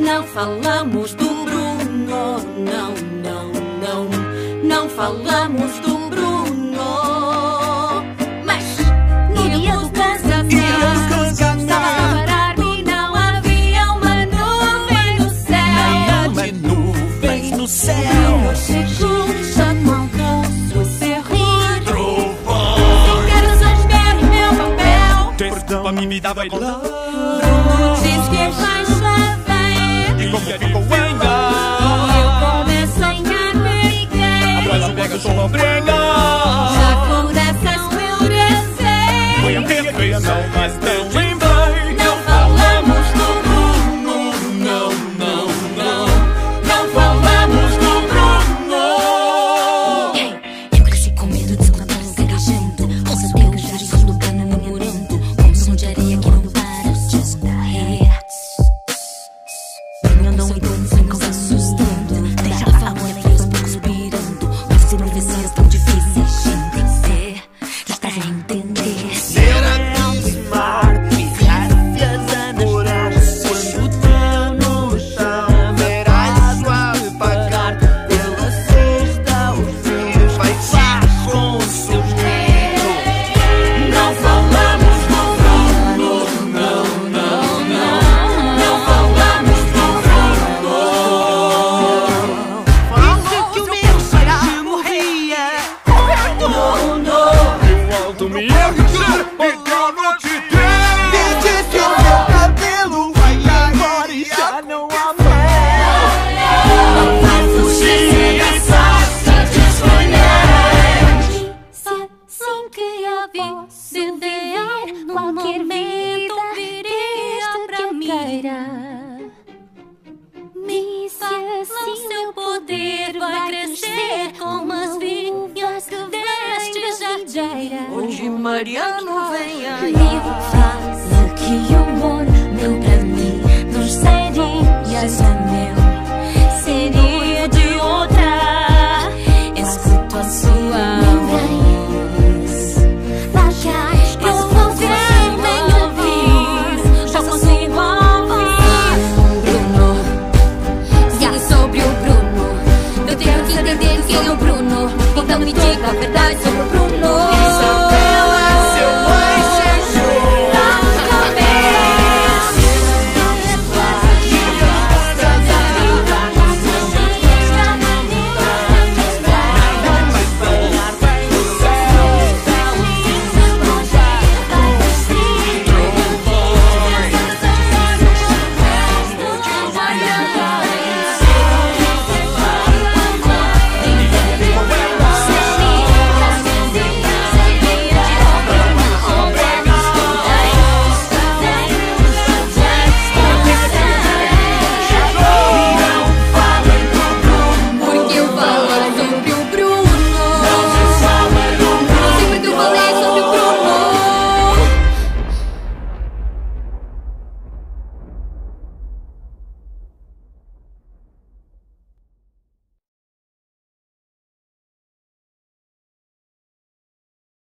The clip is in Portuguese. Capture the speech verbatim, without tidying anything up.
Não falamos do Bruno, não, não, não. Não falamos do Bruno. Mas no dia do casamento estava a parar-me e não havia uma nuvem no céu. Uma nuvem no céu. Bruno chegou, chamou o seu rir. Trovão. Se quero sossegar o meu papel. Perdão, pra mim me dava lá. Bruno diz que és mais jovem. E como ficou ainda? Eu começo a enganar. Mas o pega só uma briga. Já por essas florescentes. Foi a minha feia, não, mas não lembrei. Não falamos do Bruno. Não, não, não. Não falamos do Bruno. Eu cresci com medo de escutar um gaguejando. Ouça Deus, já estou do cano namorando. Como som de areia que não para de escorrer. Não, não, então ficam se assustando. Deixa a fama que aos poucos pirando. Mas se profecias tão difíceis de entender, estás a entender. Ser aproximar, pisar-se a namorar. Quando estão no chão, verás suave pagar. Pela cesta, os filhos vai com os seus netos. Não falamos do Bruno. Não, não, não. Não falamos do Bruno. Disse que o meu pai morria. Bruno. O alto me erguer e eu não te dei. Disse que o meu cabelo vai embora e já não há Não vai fugir dessa de escolher. Se assim que eu vi se der, no momento viria pra mim. Me se assim seu poder vai crescer como as vinhas deste jardim. Hoje Mariano vem aí. Me faz que o amor meu pra mim não seria só meu, seria de outra. Escuto a sua voz. Eu vou ver nem ouvir, já consigo ouvir. Bruno, sim, sobre o Bruno. Eu tenho que entender quem é o Bruno. Então me diga a verdade sobre o Bruno.